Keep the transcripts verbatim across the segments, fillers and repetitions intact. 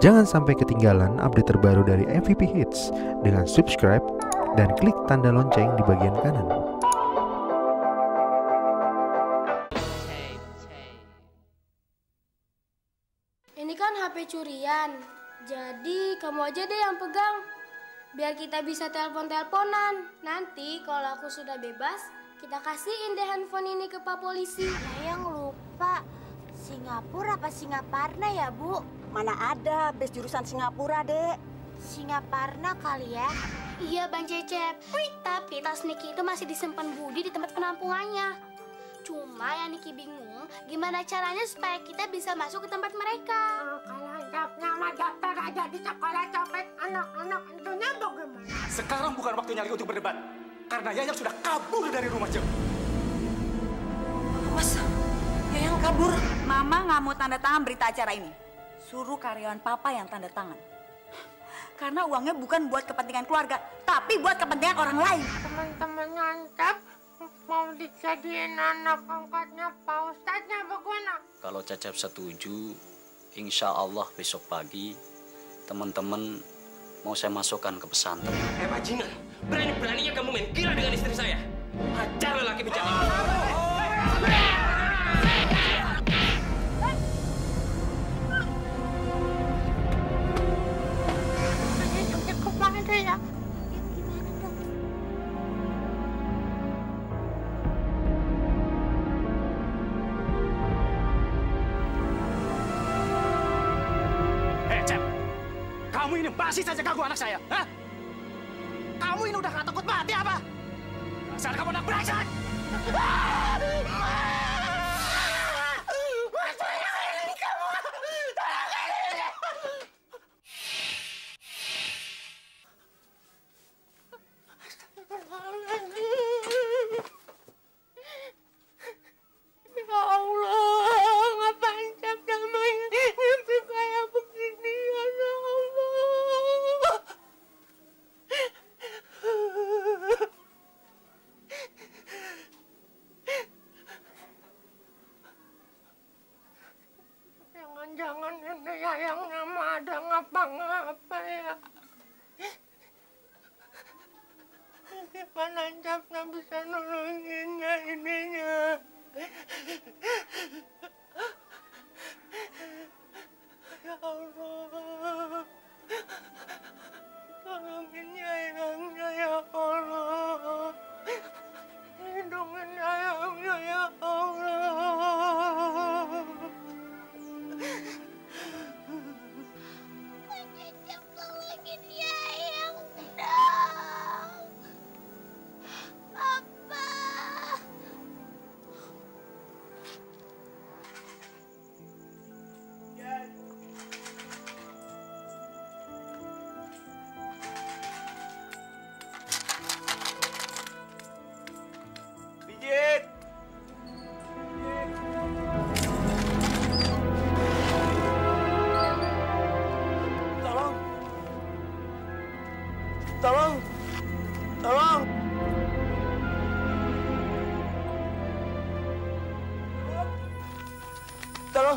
Jangan sampai ketinggalan update terbaru dari M V P Hits dengan subscribe dan klik tanda lonceng di bagian kanan. Ini kan H P curian, jadi kamu aja deh yang pegang. Biar kita bisa telepon-teleponan. Nanti kalau aku sudah bebas, kita kasihin deh handphone ini ke Pak Polisi. Yang lupa, Singapura apa Singaparna ya, Bu? Mana ada bus jurusan Singapura, Dek. Singaparna kali ya? Iya, Bang Cecep. Tapi tas Niki itu masih disimpan Budi di tempat penampungannya. Cuma yang Niki bingung, gimana caranya supaya kita bisa masuk ke tempat mereka. Oh, kalau jawabnya mah daftar aja di sekolah copet anak-anak tentunya bagaimana? Sekarang bukan waktunya lagi untuk berdebat. Karena Yayang sudah kabur dari rumah Jeng. Mas, Yayang kabur. Mama nggak mau tanda tangan berita acara ini. Suruh karyawan papa yang tanda tangan. Karena uangnya bukan buat kepentingan keluarga, tapi buat kepentingan orang lain. Teman-teman Antep mau dijadiin anak angkatnya Pak Ustadznya bagaimana? Kalau Cecep setuju, insya Allah besok pagi teman-teman mau saya masukkan ke pesantren. Eh bajingan, berani-beraninya kamu main gila dengan istri saya. Hajar lelaki bejat ini. Ini kemana ya? Kamu ini masih saja ganggu anak saya, hah? Kamu ini udah gak takut mati apa? Dasar kamu anak brengsek! Ya Allah, ngapain Cep namanya ngimpi kayak begini ya Allah. Jangan-jangan ini Yayang nama ada ngapa-ngapa ya. Gimana Cep nggak bisa nolonginnya ininya. Ya Allah, tolongin Yayangnya ya Allah, lindungin Yayangnya ya Allah. Pak Cecep tolongin Yayang dong. Papa. Pijit! Tolong! Tolong! Tolong! Tolong!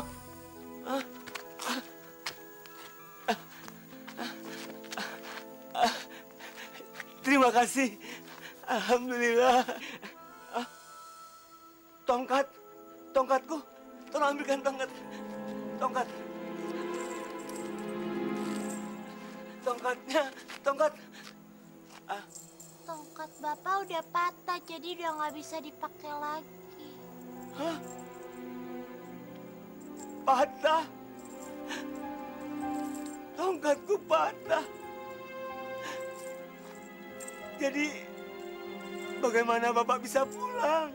Terima kasih. Alhamdulillah. Ah, tongkat, tongkatku. Tolong ambilkan tongkat. Tongkat. Tongkatnya, tongkat. Ah, Tongkat Bapak udah patah, jadi udah nggak bisa dipakai lagi. hah? Patah. Tongkatku patah. Jadi, bagaimana Bapak bisa pulang?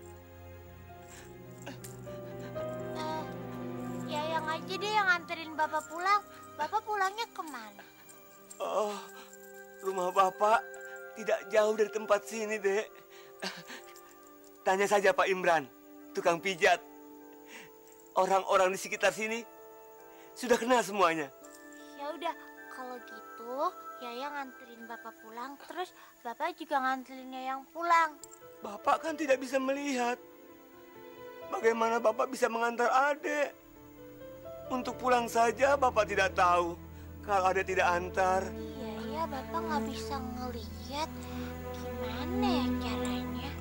Eh, Yayang aja deh yang nganterin Bapak pulang. Bapak pulangnya kemana? Oh, rumah Bapak tidak jauh dari tempat sini, Dek. Tanya saja Pak Imran, tukang pijat. Orang-orang di sekitar sini sudah kenal semuanya. Ya udah, kalau gitu Yayang nganterin Bapak pulang, terus Bapak juga nganterin Yayang pulang. Bapak kan tidak bisa melihat. Bagaimana Bapak bisa mengantar adik? Untuk pulang saja Bapak tidak tahu kalau ada tidak antar. Iya ya, Bapak nggak bisa ngeliat. Gimana ya caranya?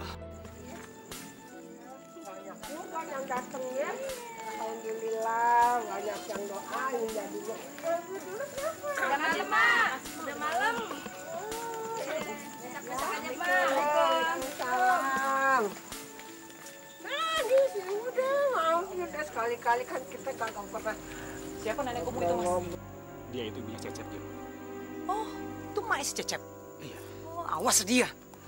Banyak juga yang datang ya. Alhamdulillah, banyak yang doain jadinya. Udah malam, Mas. Udah malam. Waalaikumsalam. Nah, di sini udah, maaf udah sekali-kali kan kita kagak pernah. Siapa nenek kamu itu, Mas? Dia itu punya Cecep, Jun. Oh, itu Mak si Cecep? Iya. Oh, awas dia.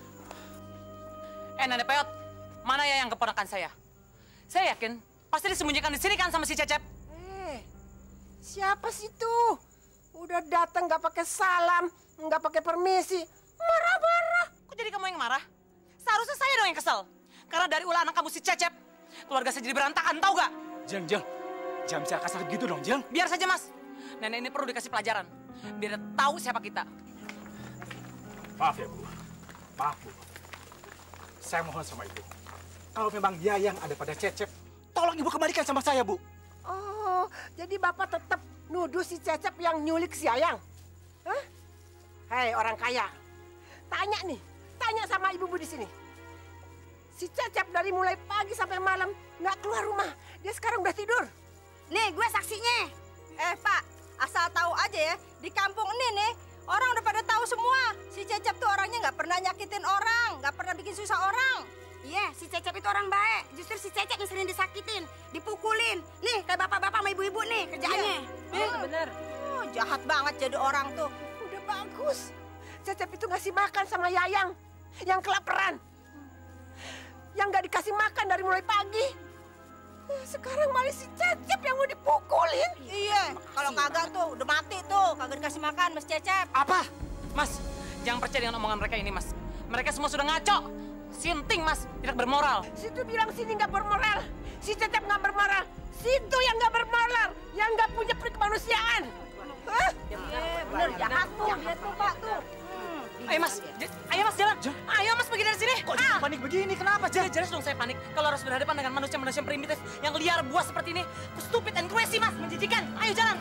Eh, Nenek Peot, mana ya yang keponakan saya? Saya yakin pasti disembunyikan di sini kan sama si Cecep. Eh, siapa sih tuh? Udah datang nggak pakai salam, nggak pakai permisi, marah-marah. Kok jadi kamu yang marah? Seharusnya saya dong yang kesel. Karena dari ulah anak kamu si Cecep, keluarga saya jadi berantakan, tahu gak? Jeng, Jeng. Jangan bicara kasar gitu dong, Jeng. Biar saja, Mas. Nenek ini perlu dikasih pelajaran. Biar dia tahu siapa kita. Maaf ya, Bu. Maaf, Bu. Saya mohon sama Ibu. Kalau memang Yayang ada pada Cecep, tolong Ibu kembalikan sama saya, Bu. Oh, jadi Bapak tetap nuduh si Cecep yang nyulik si Yayang? Hah? Hei, orang kaya. Tanya nih, tanya sama ibu-ibu di sini. Si Cecep dari mulai pagi sampai malam nggak keluar rumah. Dia sekarang udah tidur. Nih, gue saksinya. Eh, Pak, asal tahu aja ya, di kampung ini nih, orang udah pada tahu semua. Si Cecep tuh orangnya nggak pernah nyakitin orang, nggak pernah bikin susah orang. Iya, si Cecep itu orang baik. Justru si Cecep yang sering disakitin, dipukulin. Nih, kayak bapak-bapak sama ibu-ibu nih kerjaannya. Iya, oh, bener. Oh, jahat banget jadi orang tuh. Udah bagus. Cecep itu ngasih makan sama Yayang yang kelaparan. Yang nggak dikasih makan dari mulai pagi. Sekarang malah si Cecep yang mau dipukulin. Iya, kalau kagak tuh udah mati tuh, kagak dikasih makan Mas Cecep. Apa? Mas, jangan percaya dengan omongan mereka ini, Mas. Mereka semua sudah ngaco. Sinting, Mas, tidak bermoral. Situ bilang sini nggak bermoral. Si Cecep nggak bermoral. Situ yang nggak bermoral, yang nggak punya kemanusiaan. Hah? Iya, bener, jahat tuh. Lihat tuh, Pak, tuh. Ayo, Mas. Ayo, Mas, jalan. Ayo, Mas, pergi dari sini. Kok jadi panik begini? Kenapa, Jeng? Jelas dong saya panik kalau harus berhadapan dengan manusia-manusia primitif yang liar buas seperti ini. Stupid and crazy, Mas. Menjijikan. Ayo, jalan.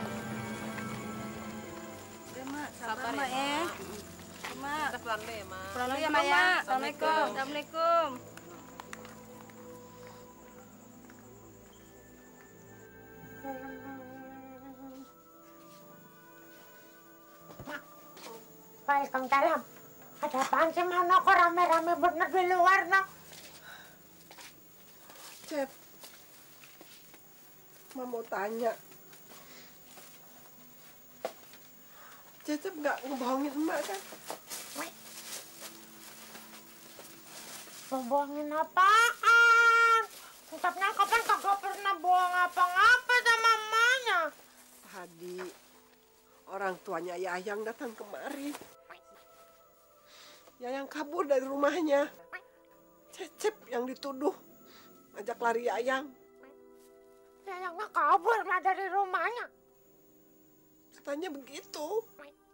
Udah, Mak. Sabar, Mak, ya. Mak. Pelan dulu ya, Mak. Pulang dulu ya, Mak, ya. Assalamualaikum. Assalamualaikum. Waalaikumsalam. Ada apaan sih, Mano? Kok rame-rame bener di luar, no? Cep, Mama mau tanya. Cecep nggak ngebohongin emak kan? Ngebohongin apaan? Ucapnya kapan kagak pernah bohong apa-apa sama emaknya. Tadi orang tuanya Yayang datang kemari. Yayang kabur dari rumahnya. Cecep yang dituduh ngajak lari Yayang. Yayang nggak kabur lah dari rumahnya. Katanya begitu.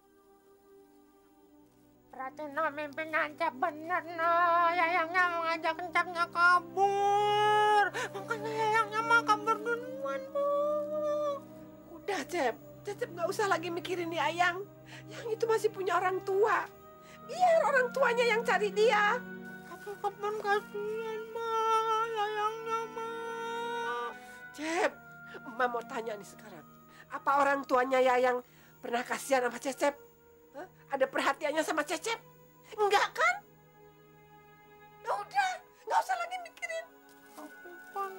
Berarti no mimpin aja bener no. Yayangnya mau ngajak kencangnya kabur. Makanya Yayangnya mau kabur duluan, Bu. Udah, Cep. Cecep nggak usah lagi mikirin Yayang. Yang itu masih punya orang tua. Biar orang tuanya yang cari dia. Kapan-kapan kasihan, Ma. Yayangnya, Ma. Cep, Emak mau tanya nih sekarang. Apa orang tuanya Yayang pernah kasihan sama Cecep? Hah? Ada perhatiannya sama Cecep? Enggak kan? Ya udah, nggak usah lagi mikirin. Kapan?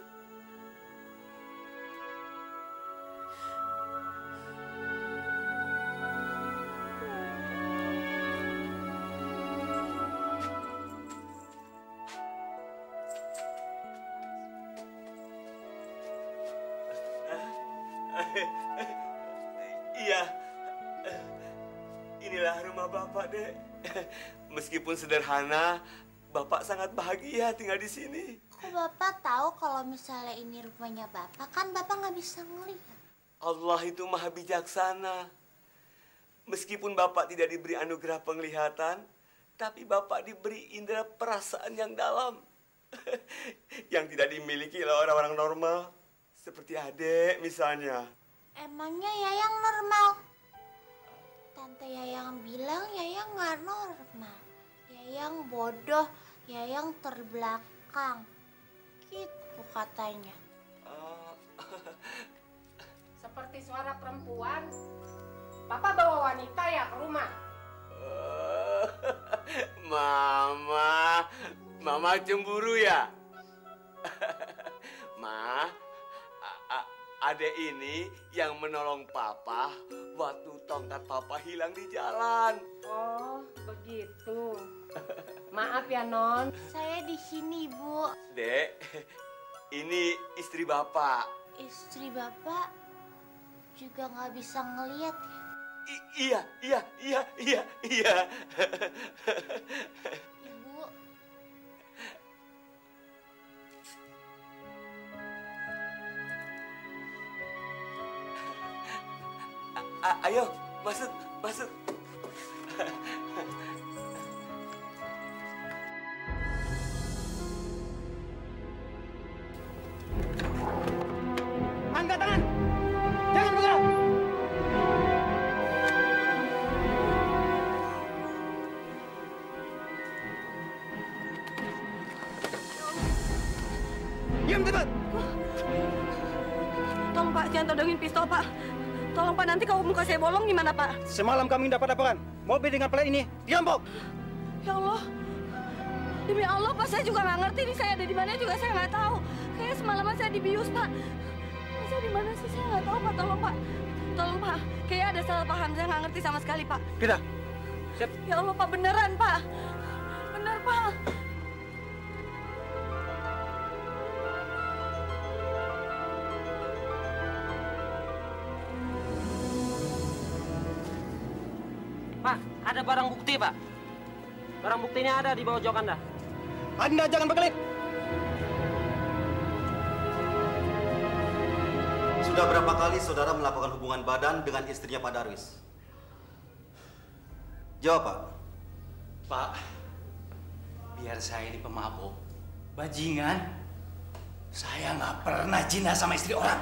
Iya, inilah rumah Bapak, Dek. Meskipun sederhana, Bapak sangat bahagia tinggal di sini. Kok Bapak tahu kalau misalnya ini rumahnya Bapak? Kan Bapak nggak bisa ngelihat. Allah itu maha bijaksana. Meskipun Bapak tidak diberi anugerah penglihatan, tapi Bapak diberi indera perasaan yang dalam. Yang tidak dimiliki oleh orang-orang normal. Seperti adik misalnya. Emangnya Yayang normal? Tante Yayang bilang Yayang nggak normal. Yayang bodoh, Yayang terbelakang. Gitu katanya. Seperti suara perempuan. Papa bawa wanita ya ke rumah? Mama, Mama cemburu ya? Ma, adek ini yang menolong Papa waktu tongkat Papa hilang di jalan. Oh, begitu. Maaf ya, Non. Saya di sini, Bu. Dek, ini istri Bapak. Istri Bapak juga nggak bisa ngelihat ya? I iya, iya, iya, iya, iya. Ibu. A ayo, masuk, masuk. Angkat tangan. Jangan bergerak. Diam tempat. Tolong Pak, jangan todongin pistol Pak. Tolong Pak, nanti kalau muka saya bolong gimana Pak? Semalam kami dapat laporan, mobil dengan plat ini dirampok. Ya Allah, demi Allah Pak, saya juga nggak ngerti nih saya ada di mana juga saya nggak tahu. Kayaknya semalaman saya dibius Pak. Saya di mana sih saya nggak tahu Pak, tolong Pak. Tolong Pak, kayaknya ada salah paham, saya nggak ngerti sama sekali Pak. Kita, siap. Ya Allah Pak, beneran Pak. Bener Pak. Pak, ada barang bukti, Pak. Barang buktinya ada di bawah jok Anda. Anda jangan berkelit. Sudah berapa kali saudara melakukan hubungan badan dengan istrinya Pak Darwis? Jawab, Pak. Pak, biar saya ini pemabuk, bajingan, saya nggak pernah zina sama istri orang.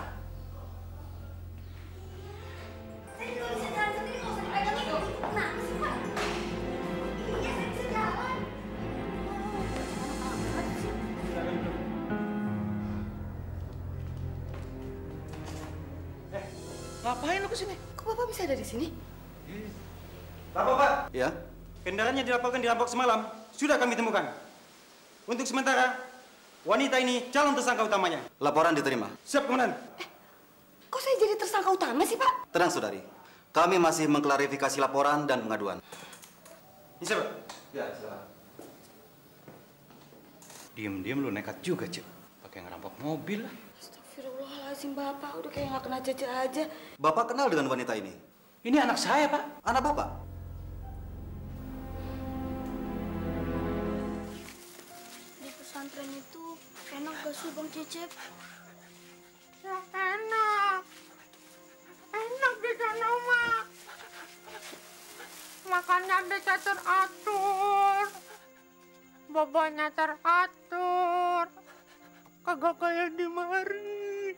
Ngapain lu kesini? Kok Bapak bisa ada di sini? Bapak, Pak. Ya? Kendaraannya dilaporkan dirampok semalam. Sudah kami temukan. Untuk sementara, wanita ini calon tersangka utamanya. Laporan diterima. Siap, Komandan. Eh, kok saya jadi tersangka utama sih, Pak? Tenang, Saudari. Kami masih mengklarifikasi laporan dan pengaduan. Ini siapa? Ya, silakan. Diam-diam lu nekat juga, Cik. Pakai ngerampok mobil. Astagfirullahaladzim, Bapak. Udah kayak nggak kena caca aja. Bapak kenal dengan wanita ini? Ini anak saya, Pak. Anak Bapak? Di pesantren itu enak gak sih Bang Cecep? Ya enak. Enak di sana, Mak. Makannya bisa teratur. Bobanya teratur. Kagak kayak di mari.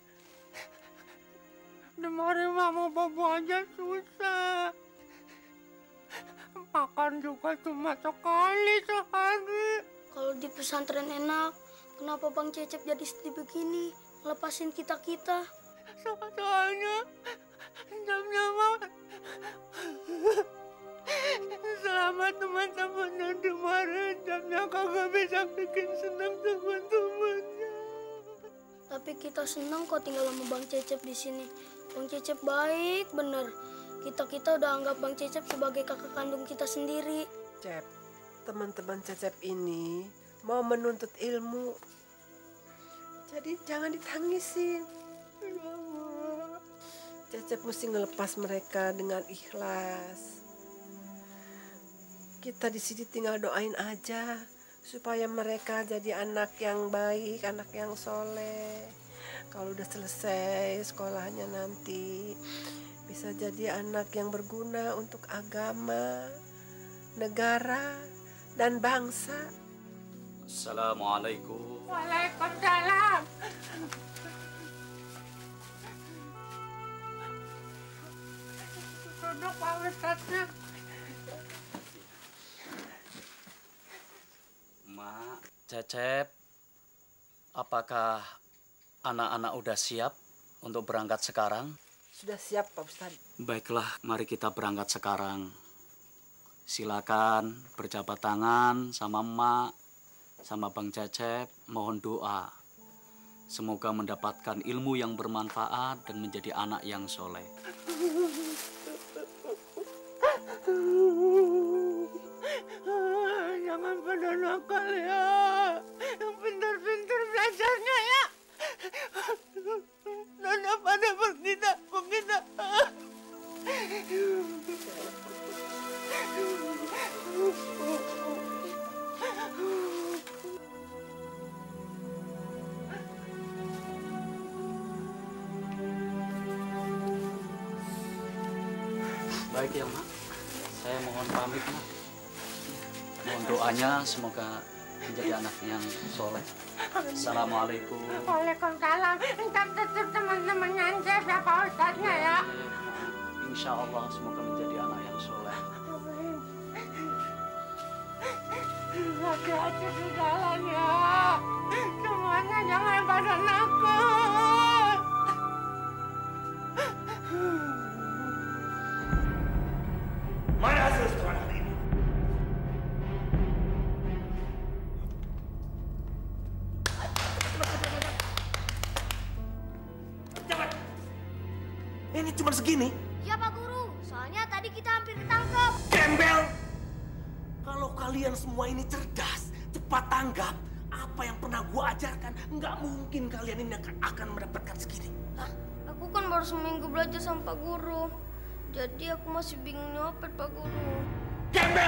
Di mari mah mau bobo aja susah. Makan juga cuma sekali sehari. Kalau di pesantren enak, kenapa Bang Cecep jadi sedih begini? Lepasin kita-kita. Soalnya jamnya mau selama teman-temannya dimarahin, jamnya kagak bisa bikin senang teman-temannya. Tapi kita senang kok tinggal sama Bang Cecep di sini. Bang Cecep baik bener. Kita-kita udah anggap Bang Cecep sebagai kakak kandung kita sendiri. Cep, teman-teman Cecep ini mau menuntut ilmu. Jadi jangan ditangisin. Cecep mesti ngelepas mereka dengan ikhlas. Kita di sini tinggal doain aja supaya mereka jadi anak yang baik, anak yang soleh. Kalau udah selesai sekolahnya nanti bisa jadi anak yang berguna untuk agama, negara, dan bangsa. Assalamualaikum. Waalaikumsalam. duduk Pak Ustadznya. Mak, Cecep, apakah anak-anak udah siap untuk berangkat sekarang? Sudah siap, Pak Ustadz. Baiklah, mari kita berangkat sekarang. Silakan berjabat tangan sama emak, sama Bang Cecep, mohon doa. Semoga mendapatkan ilmu yang bermanfaat dan menjadi anak yang soleh. Jangan pada nakal ya. Yang pintar-pintar belajarnya ya. Nona pada begitu, begitu. Baik ya, Mak. Saya mohon pamit, Mak. Mohon doanya semoga menjadi anak yang soleh. Assalamualaikum. Waalaikumsalam. Entar tetap teman-temannya aja ya Pak Ustadznya ya. Insya Allah semoga menjadi anak yang soleh. Hati-hati di jalan ya. Semuanya jangan pada nakal. Mana hasil setelah hari ini? Cepat! Ini cuma segini? Iya Pak Guru, soalnya tadi kita hampir ketangkep. Gembel! Kalau kalian semua ini cerdas, cepat tanggap apa yang pernah gua ajarkan, nggak mungkin kalian ini akan, akan mendapatkan segini. Hah? Aku kan baru seminggu belajar sama Pak Guru. Jadi aku masih bingung nyopet, Pak Guru. Gembel!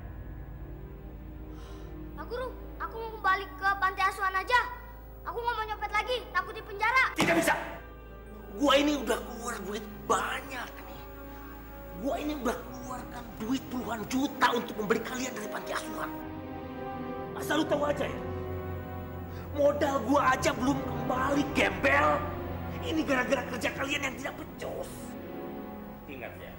Pak Guru, aku mau kembali ke panti asuhan aja. Aku nggak mau nyopet lagi, takut di penjara. Tidak bisa. Gua ini udah keluar duit banyak nih. Gua ini udah keluarkan duit puluhan juta untuk membeli kalian dari panti asuhan. Asal lu tahu aja ya. Modal gua aja belum kembali, gembel. Ini gara-gara kerja kalian yang tidak becus. Ingat ya.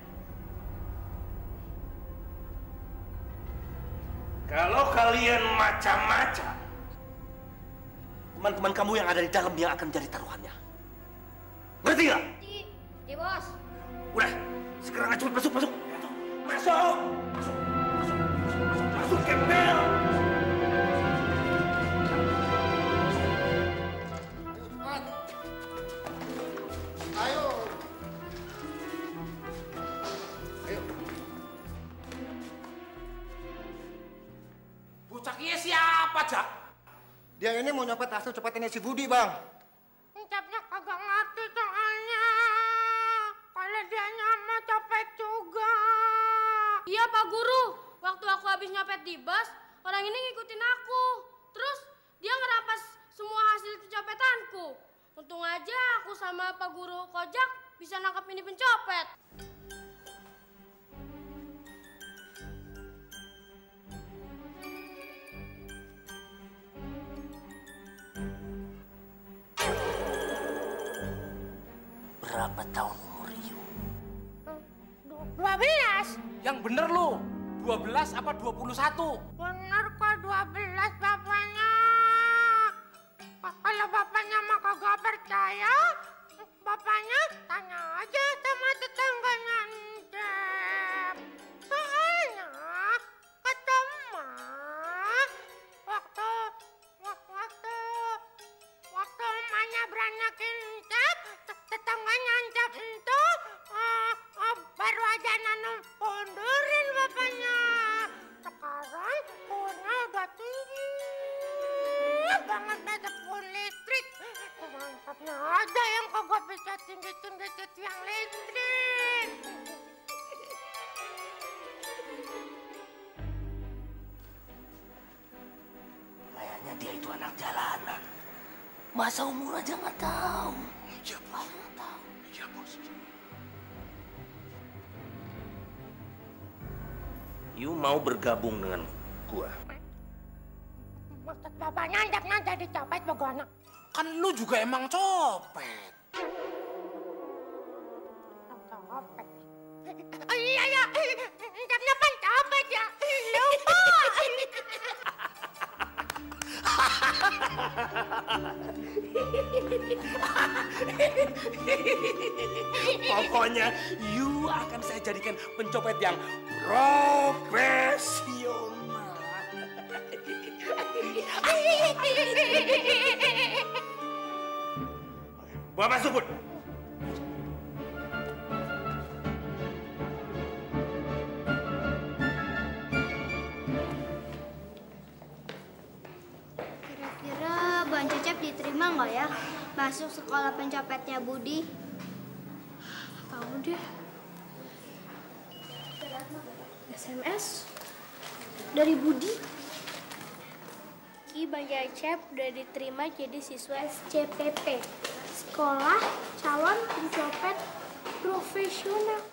Kalau kalian macam-macam, teman-teman kamu yang ada di dalam yang akan jadi taruhannya. Ngerti nggak? Ngerti, di bos. Udah, sekarang cepet masuk, masuk. Masuk, masuk, masuk, masuk, masuk, gembel. Ayo. Ayo. Bocah kia siapa, Jak? Dia ini mau nyopet hasil copetannya si Budi, Bang. Cepnya kagak ngerti soalnya. Kalau dia nyama copet juga. Iya Pak Guru, waktu aku habis nyopet di bus, orang ini ngikutin aku. Terus dia ngerampas semua hasil pencopetanku. Untung aja aku sama Pak Guru Kojak bisa nangkap ini pencopet. Berapa tahun umur Rio? Dua belas. Yang bener lu, dua belas apa dua puluh satu? Bener kok dua belas bapaknya. Kalau bapaknya mah kagak percaya, bapaknya tanya aja sama tetangganya Encep. Soalnya kata emak, waktu waktu waktu emaknya beranyakin Encep, tetangganya Encep itu uh, uh, baru aja nanam pondorin bapaknya. Sekarang pohonnya udah tinggi banget, ada pohon listrik. Mantapnya ada yang kagak bisa tinggi-tinggi tiang listrik. Kayaknya dia itu anak jalanan. Masa umur aja nggak tahu. Iya, Bos. Nggak tahu. Iya, Bos. You mau bergabung dengan gua? Maksud bapaknya anjaknya jadi copet bagaimana? Kan lu juga emang copet. Copet. Ayo Encapnya pencopet ya. Lupa. Pokoknya you akan saya jadikan pencopet yang profesional. Bawa masuk, Bud. Kira-kira Bang Cecep diterima nggak ya masuk sekolah pencopetnya Budi? Tahu deh. S M S dari Budi. Ki Bang Cecep udah diterima jadi siswa S C P P, Sekolah Calon Pencopet Profesional.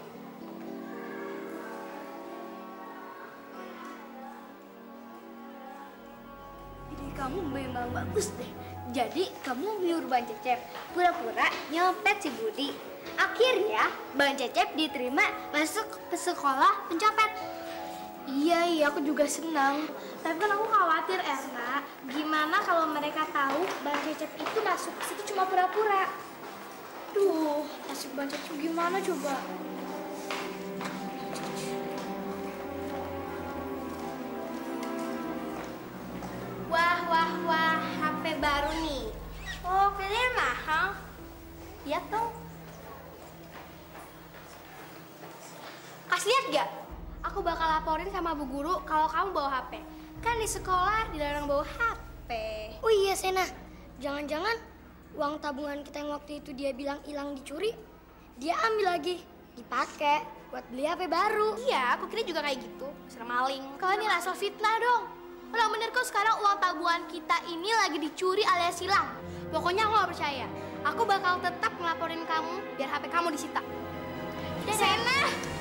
Ide kamu memang bagus deh. Jadi kamu nyuruh Bang Cecep pura-pura nyopet si Budi. Akhirnya Bang Cecep diterima masuk ke sekolah pencopet. Iya, iya, aku juga senang. Tapi kan aku khawatir, Erna. Gimana kalau mereka tahu Bang Cecep itu masuk ke situ cuma pura-pura? Duh, nasib Bang Cecep gimana coba? Wah, wah, wah, H P baru nih. Oh, kalian mahal? Lihat dong. Kasih lihat gak? Aku bakal laporin sama Bu Guru kalau kamu bawa H P. Kan di sekolah dilarang bawa H P. Oh iya, Sena. Jangan-jangan uang tabungan kita yang waktu itu dia bilang hilang dicuri, dia ambil lagi, dipakai buat beli H P baru. Iya, aku kira juga kayak gitu. Serem maling. Kau ini asal fitnah dong. Orang bener kok sekarang uang tabungan kita ini lagi dicuri alias hilang. Pokoknya aku gak percaya. Aku bakal tetap ngelaporin kamu biar H P kamu disita. Sena!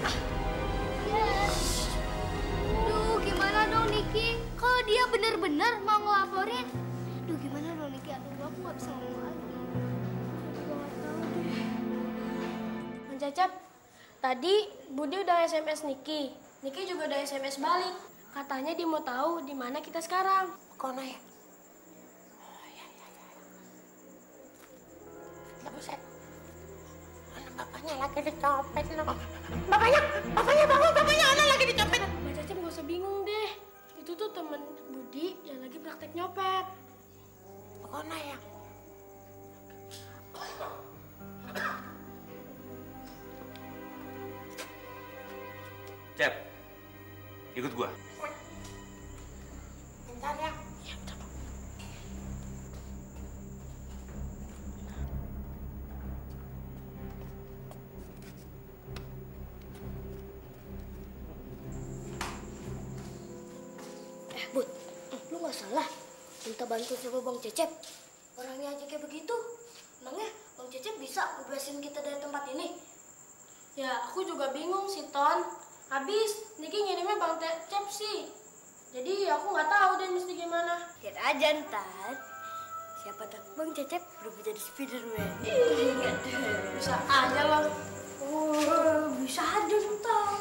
Yes. Duh, gimana dong Niki? Kalau dia bener-bener mau ngelaporin, duh gimana dong Niki? Aduh, aku gak bisa ngomong lagi. Aku gak tahu deh. Bang Cecep, tadi Budi udah S M S Niki. Niki juga udah S M S balik. Katanya dia mau tahu di mana kita sekarang. Kona ya? Oh, ya, ya, ya. Nggak bisa. Anak bapaknya lagi dicopet loh. Bapaknya, bapaknya bangun, bapaknya anak lagi dicopet. Bang Cecep gak usah bingung deh. Itu tuh temen Budi yang lagi praktek nyopet. Kona ya? Cep, ikut gua. Bentar ya. Ya, bentar. Eh, Bud, lu gak salah minta bantu sama Bang Cecep. Orangnya aja kayak begitu. Emangnya Bang Cecep bisa bebasin kita dari tempat ini? Ya, aku juga bingung sih, Ton. Habis, Niki ngirimnya Bang Cecep sih. Jadi aku nggak tahu deh mesti gimana. Lihat aja ntar. Siapa tahu Bang Cecep berubah jadi Spiderman. Iya, bisa aja loh. Oh, bisa aja ntar.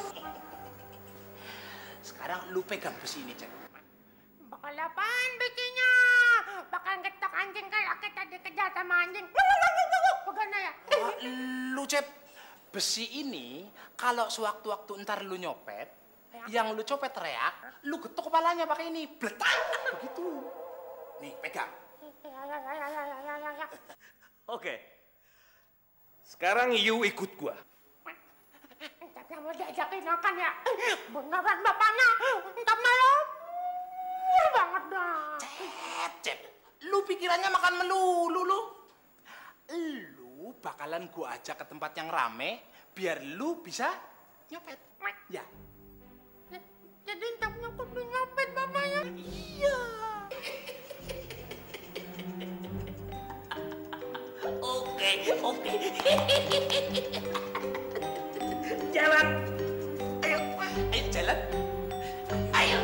Sekarang lu pegang besi ini, Cep. Bakal apaan besinya? Bakal getok anjing kalau kita dikejar sama anjing. Bagaimana ya? Oh, lu, Cep, besi ini kalau sewaktu-waktu ntar lu nyopet, ya, yang lu copet teriak, lu getok kepalanya pakai ini, bletak, begitu. Nih, pegang. Ya, ya, ya, ya, ya, ya, ya, ya. Oke. Sekarang you ikut gua. Tapi mau diajakin makan ya? Beneran bapaknya, entah malam. Banget dah. Cep, Cep, lu pikirannya makan melulu, lu. Lu bakalan gua ajak ke tempat yang rame, biar lu bisa nyopet. Ya. Jadi entah nyokot nyopet bapaknya. Iya. Oke, oke. Jalan. Ayo, ayo jalan. Ayo.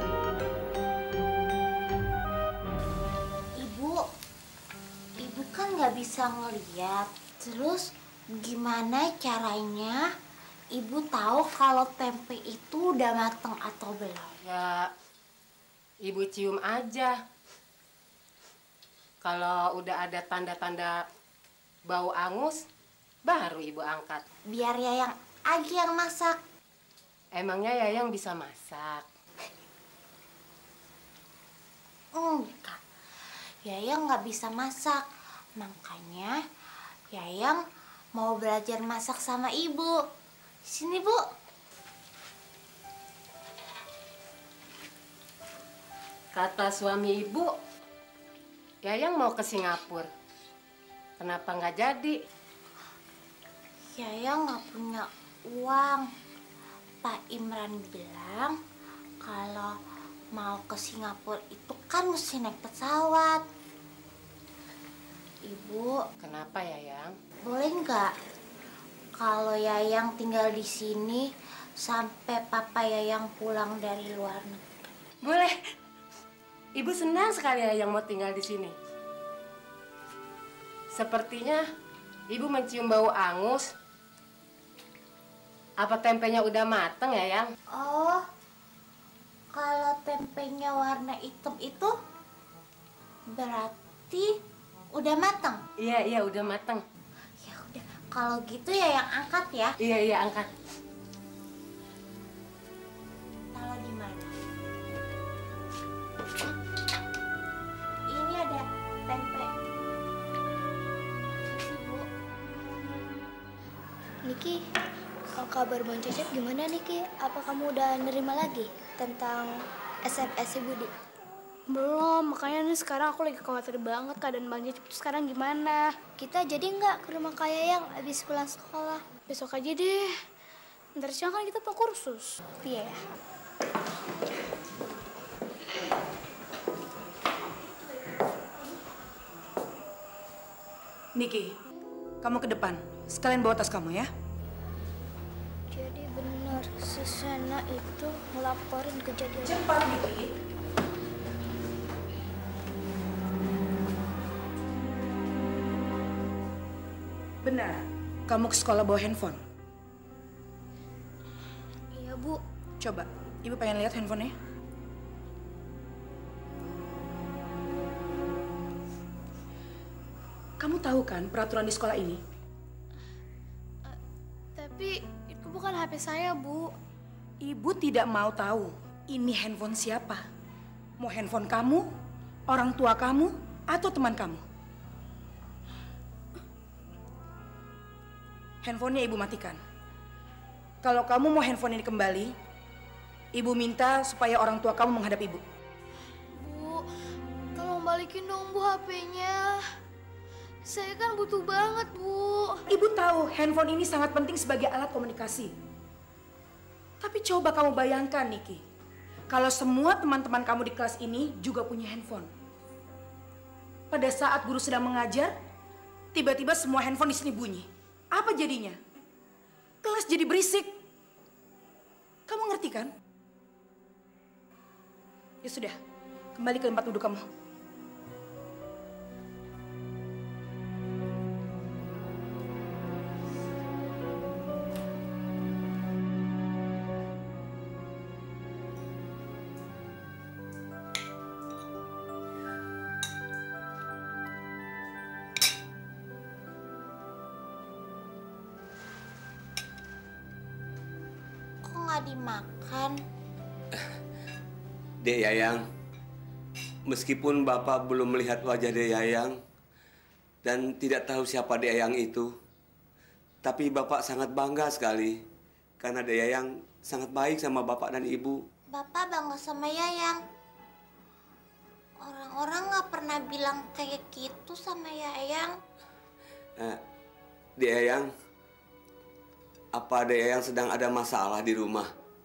Ibu, ibu kan nggak bisa ngeliat. Terus gimana caranya Ibu tahu kalau tempe itu udah mateng atau belum? Ya, Ibu cium aja. Kalau udah ada tanda-tanda bau angus, baru Ibu angkat. Biar Yayang aja yang masak. Emangnya Yayang bisa masak? Enggak. Yayang nggak bisa masak. Makanya Yayang mau belajar masak sama Ibu. Sini, Bu. Kata suami Ibu, Yayang mau ke Singapura. Kenapa nggak jadi? Yayang nggak punya uang. Pak Imran bilang kalau mau ke Singapura itu kan mesti naik pesawat. Ibu, kenapa Yayang? Boleh nggak kalau Yayang tinggal di sini sampai Papa Yayang pulang dari luar negeri? Boleh. Ibu senang sekali Yayang mau tinggal di sini. Sepertinya Ibu mencium bau angus. Apa tempenya udah mateng, Yayang? Oh, kalau tempenya warna hitam itu berarti udah mateng? Iya, iya udah mateng. Ya udah, kalau gitu ya yang angkat ya. Iya, iya angkat. Taruh di mana? Ini ada tempe. Sini, Bu. Niki, kabar Bang Cecep gimana Niki? Apa kamu udah nerima lagi tentang S M S si Budi? Belum, makanya nih sekarang aku lagi khawatir banget keadaan Bang Cecep sekarang gimana. Kita jadi nggak ke rumah Kak Yayang abis pulang sekolah? Besok aja deh. Ntar siang kan kita mau kursus. Iya ya. Niki, kamu ke depan. Sekalian bawa tas kamu ya. Jadi benar si Sena itu ngelaporin kejadian. Cepat, Niki. Benar, kamu ke sekolah bawa handphone? Iya, Bu. Coba, Ibu pengen lihat handphonenya. Kamu tahu kan peraturan di sekolah ini? Uh, tapi itu bukan H P saya, Bu. Ibu tidak mau tahu ini handphone siapa. Mau handphone kamu, orang tua kamu, atau teman kamu. Handphonenya Ibu matikan. Kalau kamu mau handphone ini kembali, Ibu minta supaya orang tua kamu menghadap Ibu. Bu, tolong balikin dong Bu H P-nya. Saya kan butuh banget, Bu. Ibu tahu handphone ini sangat penting sebagai alat komunikasi. Tapi coba kamu bayangkan, Niki. Kalau semua teman-teman kamu di kelas ini juga punya handphone. Pada saat guru sedang mengajar, tiba-tiba semua handphone di sini bunyi. Apa jadinya? Kelas jadi berisik. Kamu ngerti kan? Ya sudah, kembali ke tempat duduk kamu. Dimakan. Dek Yayang, meskipun Bapak belum melihat wajah Dek Yayang dan tidak tahu siapa Dek Yayang itu, tapi Bapak sangat bangga sekali karena Dek Yayang sangat baik sama Bapak dan Ibu. Bapak bangga sama Yayang. Orang-orang nggak pernah bilang kayak gitu sama Yayang. Eh, Dek Yayang, apa Dek Yayang sedang ada masalah di rumah?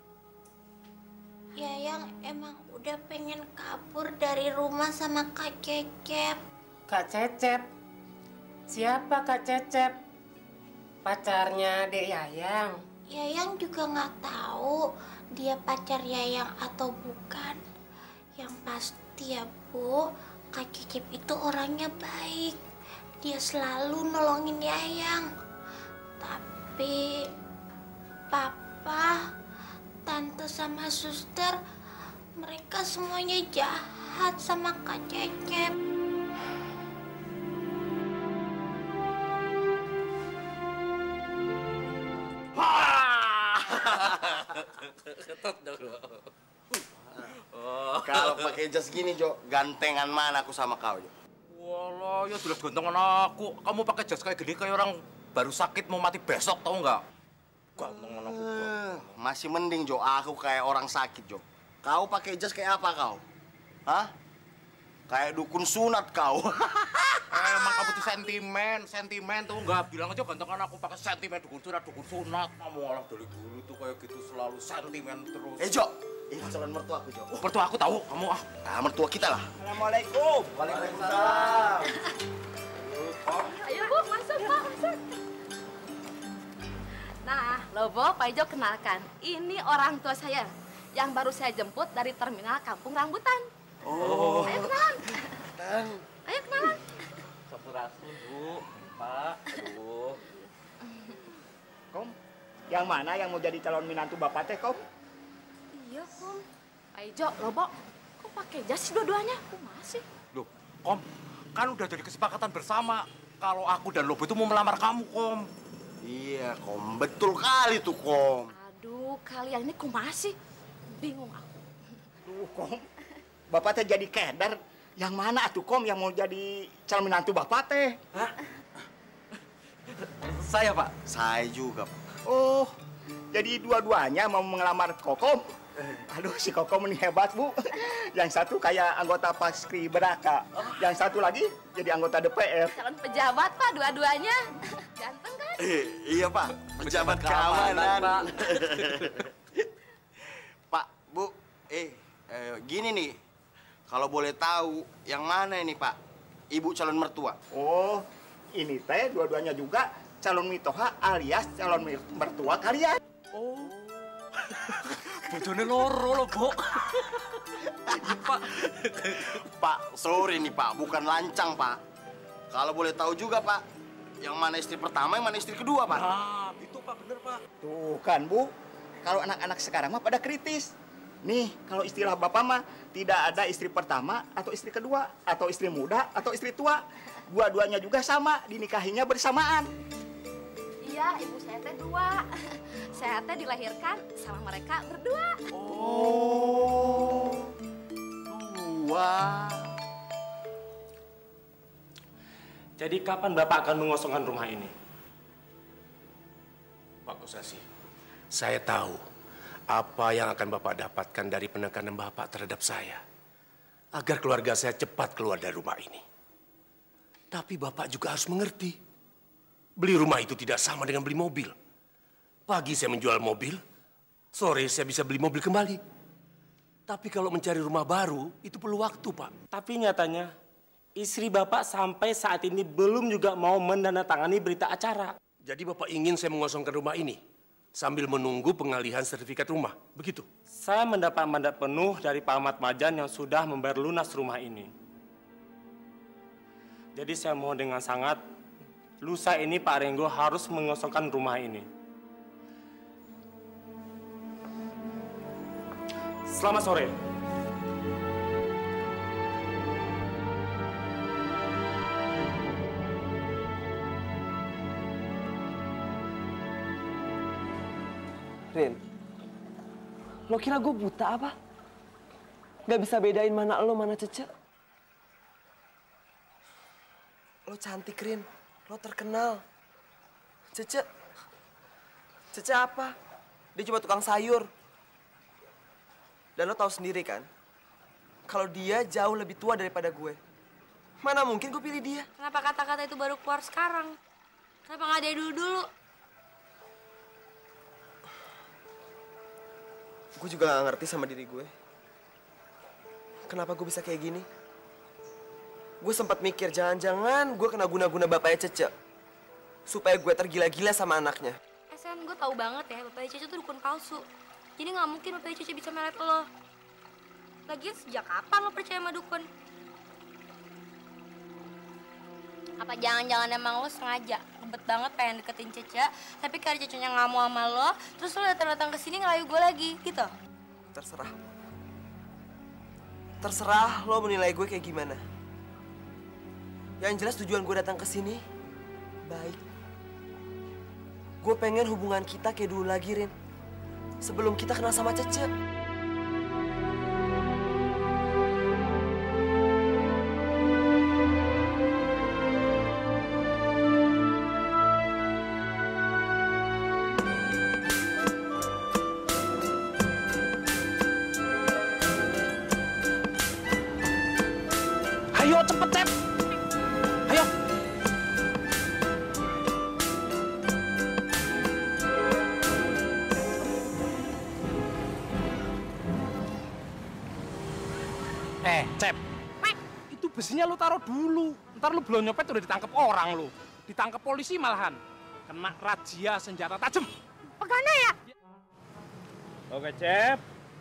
Yayang emang udah pengen kabur dari rumah sama Kak Cecep. Kak Cecep? Siapa Kak Cecep? Pacarnya Dek Yayang? Yayang juga nggak tahu dia pacar Yayang atau bukan. Yang pasti ya Bu, Kak Cecep itu orangnya baik. dia selalu nolongin Yayang. Tapi Papa, Tante sama Suster, mereka semuanya jahat sama Kak Cecep. Oh. Kalau pakai jas gini, Jo, gantengan mana aku sama kau, Jo? Walah, ya jelas gantengan aku. Kamu pakai jas kayak gini kayak orang baru sakit mau mati besok, tau nggak? Gantengan aku. Uh, masih mending, Jo. Aku kayak orang sakit, Jo. Kau pakai jas kayak apa kau? Hah? Kayak dukun sunat kau. Eh, emang kamu tuh sentimen, sentimen tuh nggak bilang aja gantengan aku pakai sentimen dukun sunat, dukun sunat. Kamu malah dari dulu tuh kayak gitu selalu sentimen terus. Eh, Jo. Ini calon mertua aku, Jo. Oh, mertua aku tahu, kamu ah. Ah, mertua kita lah. Assalamualaikum. Waalaikumsalam. Ayo Bu, masuk Pak, masuk. Nah, loh Bu, Pak Ijo kenalkan. Ini orang tua saya yang baru saya jemput dari terminal Kampung Rambutan. Oh. Ayo kenalan. Ayo kenalan. Sampurasun, Bu. Pak, aduh. Kom, yang mana yang mau jadi calon minantu Bapak teh, Kom? Iya, Kom. Pak Ijo, loh, Bo. Kok pakai jas sih dua-duanya? Kok masih? Loh, Kom, kan udah jadi kesepakatan bersama kalau aku dan Lobo itu mau melamar kamu, Kom. Iya, Kom. Betul kali tuh, Kom. Aduh, kalian ini kok masih? Bingung aku. Duh, Kom. Bapak teh jadi keder. Yang mana atuh, Kom, yang mau jadi calon menantu Bapak teh? Hah? Saya, Pak. Saya juga, Pak. Oh, jadi dua-duanya mau mengelamar Kokom? Aduh, si Kokom ini hebat, Bu. Yang satu kayak anggota Paskri Beraka. Yang satu lagi jadi anggota D P R. Calon pejabat, Pak, dua-duanya. Ganteng kan? Eh, iya, Pak. Pejabat keamanan, Pak. Pak, Bu, eh, eh, gini nih. Kalau boleh tahu, yang mana ini, Pak? Ibu calon mertua. Oh, ini teh dua-duanya juga calon mitoha alias calon mertua kalian. Oh. Bojone loro loh, Bu. Pak. Pak, sorry nih, Pak. Bukan lancang, Pak. Kalau boleh tahu juga, Pak. Yang mana istri pertama, yang mana istri kedua, Pak? Nah, itu, Pak. Bener, Pak. Tuh kan, Bu. Kalau anak-anak sekarang mah pada kritis. Nih, kalau istilah Bapak mah tidak ada istri pertama atau istri kedua, atau istri muda atau istri tua. Dua-duanya juga sama, dinikahinya bersamaan. Iya, ibu saya teh dua. Saya teh dilahirkan sama mereka berdua. Oh, dua. Jadi kapan Bapak akan mengosongkan rumah ini? Pak Kosasi, saya tahu apa yang akan Bapak dapatkan dari penekanan Bapak terhadap saya. Agar keluarga saya cepat keluar dari rumah ini. Tapi Bapak juga harus mengerti. Beli rumah itu tidak sama dengan beli mobil. Pagi saya menjual mobil, sore saya bisa beli mobil kembali. Tapi kalau mencari rumah baru, itu perlu waktu, Pak. Tapi nyatanya, istri Bapak sampai saat ini belum juga mau menandatangani berita acara. Jadi Bapak ingin saya mengosongkan rumah ini sambil menunggu pengalihan sertifikat rumah, begitu? Saya mendapat mandat penuh dari Pak Ahmad Majan yang sudah membayar lunas rumah ini. Jadi saya mohon dengan sangat, lusa ini Pak Renggo harus mengosongkan rumah ini. Selamat sore. Rin, lo kira gue buta apa? Gak bisa bedain mana lo, mana Cece? Lo cantik, Rin. Lo terkenal. Cece, Cece apa? Dia cuma tukang sayur. Dan lo tahu sendiri kan, kalau dia jauh lebih tua daripada gue. Mana mungkin gue pilih dia? Kenapa kata-kata itu baru keluar sekarang? Kenapa nggak dari dulu-dulu? Gue juga gak ngerti sama diri gue. Kenapa gue bisa kayak gini? Gue sempat mikir, jangan-jangan gue kena guna-guna bapaknya Cece. Supaya gue tergila-gila sama anaknya. Eh, Sen, gue tahu banget ya, bapaknya Cece tuh dukun palsu. Jadi nggak mungkin bapaknya Cece bisa melet lo. Lagian sejak kapan lo percaya sama dukun? Apa jangan-jangan emang lo sengaja ngebet banget pengen deketin Cece, tapi karena Cecenya nggak mau sama lo, terus lo datang-datang ke sini ngelayu gue lagi, gitu? Terserah. Terserah lo menilai gue kayak gimana. Yang jelas tujuan gue datang ke sini baik. Gue pengen hubungan kita kayak dulu lagi, Rin. Sebelum kita kenal sama Cece. Ayo cepet, Cep. Ayo. Eh, Cep. Itu besinya lu taruh dulu. Ntar lu belum nyopet udah ditangkap orang lu. Ditangkap polisi malahan. Kena razia senjata tajam. Pegana ya? Oke, Cep.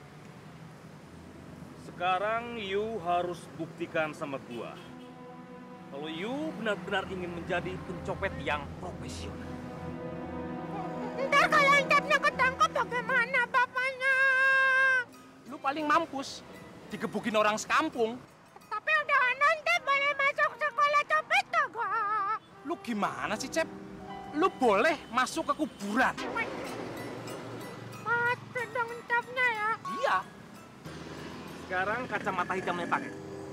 Sekarang you harus buktikan sama gua kalau you benar-benar ingin menjadi pencopet yang profesional. Ntar kalau Cepnya ketangkap bagaimana bapaknya? Lu paling mampus, digebukin orang sekampung. Tapi udah nanti boleh masuk sekolah copet kagak? Lu gimana sih, Cep? Lu boleh masuk ke kuburan. Mati dong Cepnya ya? Iya. Sekarang kacamata hitamnya pakai.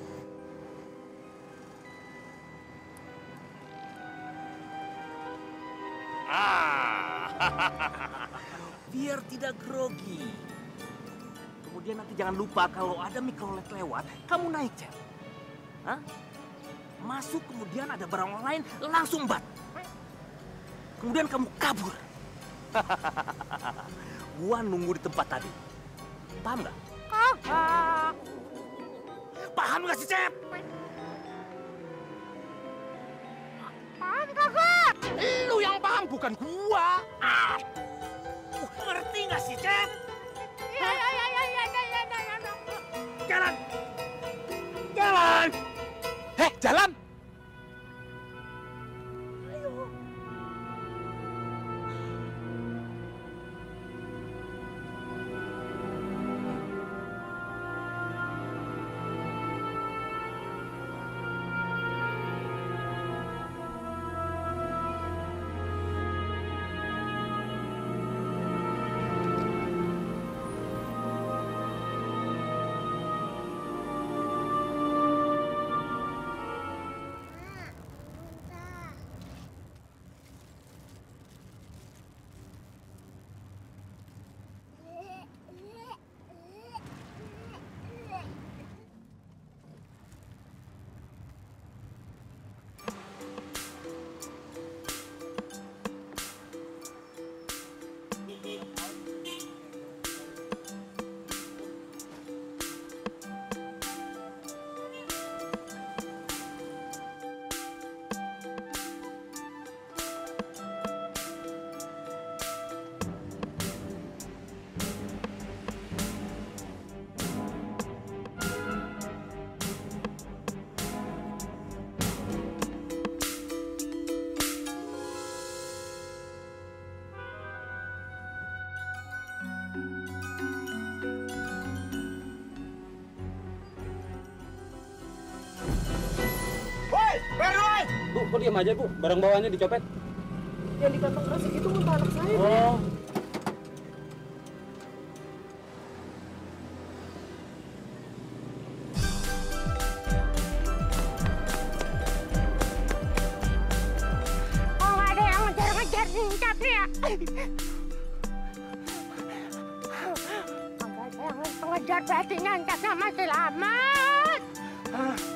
Ah, biar tidak grogi. Kemudian nanti jangan lupa kalau ada mikrolet lewat, kamu naik, Cep. Hah? Masuk, kemudian ada barang lain, langsung bat. Kemudian kamu kabur. Gua nunggu di tempat tadi. Paham nggak? Kagak. Paham nggak sih, Cep? Paham kagak? Lu yang paham, bukan gua. Ah. Uh, ngerti nggak sih, Cep? Iya, iya, iya, iya, iya, iya, iya, iya. Jalan! Jalan! Heh, jalan! Bu, kok diam aja, Bu? Barang bawaannya dicopet. Yang di kantong kresek itu untuk anak saya. Oh. Oh, nggak ada yang ngejar-ngejar Cep ya? Nggak ada yang ngejar, berarti Cep sama selamat. Ah.